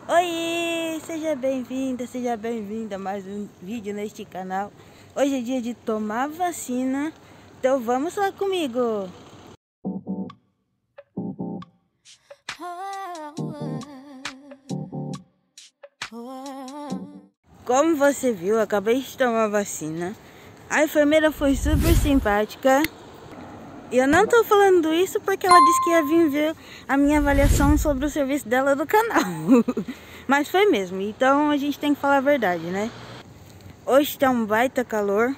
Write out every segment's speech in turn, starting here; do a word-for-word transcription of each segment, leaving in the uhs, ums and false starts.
Oi, seja bem-vinda, seja bem-vinda a mais um vídeo neste canal. Hoje é dia de tomar vacina, então vamos lá comigo. Como você viu, eu acabei de tomar vacina. A enfermeira foi super simpática. E eu não tô falando isso porque ela disse que ia vir ver a minha avaliação sobre o serviço dela do canal. Mas foi mesmo, então a gente tem que falar a verdade, né? Hoje tá um baita calor.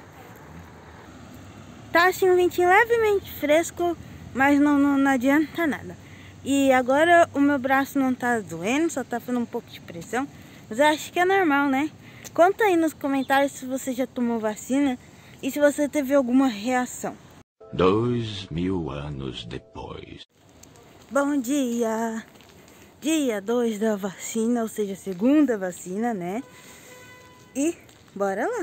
Tá assim um ventinho levemente fresco, mas não, não, não adianta nada. E agora o meu braço não tá doendo, só tá fazendo um pouco de pressão. Mas eu acho que é normal, né? Conta aí nos comentários se você já tomou vacina e se você teve alguma reação. Dois mil anos depois. Bom dia! Dia dois da vacina, ou seja, segunda vacina, né? E bora lá!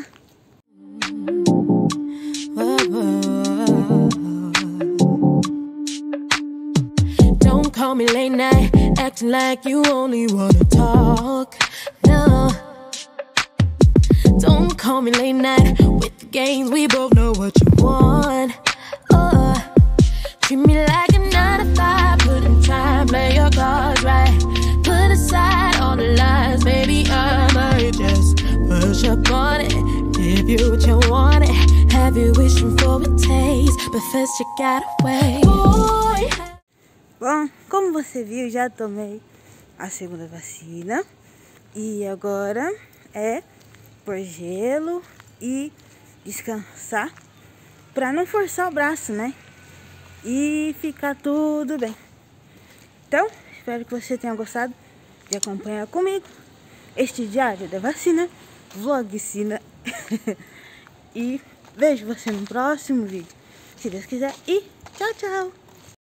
Don't call me late night, acting like you only wanna talk. No. Don't call me late night with the games, we both know what you want. Oh, treat me like a nine to five, put in time, play your cards right. Put aside all the lies, baby, I might just push up on it. Give you what you wanted, have you wishing for a taste, but first you gotta wait. Boy. Bom, como você viu, já tomei a segunda vacina. E agora é pôr gelo e descansar pra não forçar o braço, né? E ficar tudo bem. Então, espero que você tenha gostado de acompanhar comigo este diário da vacina, vlogcina. E vejo você no próximo vídeo, se Deus quiser. E tchau, tchau!